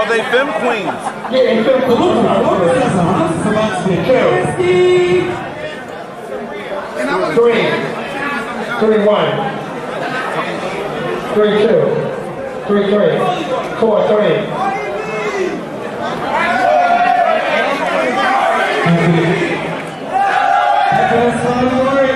are they femme queens? Yeah, they femme queens. Three. 3-1. 3-2. 3-3. 4-3. That's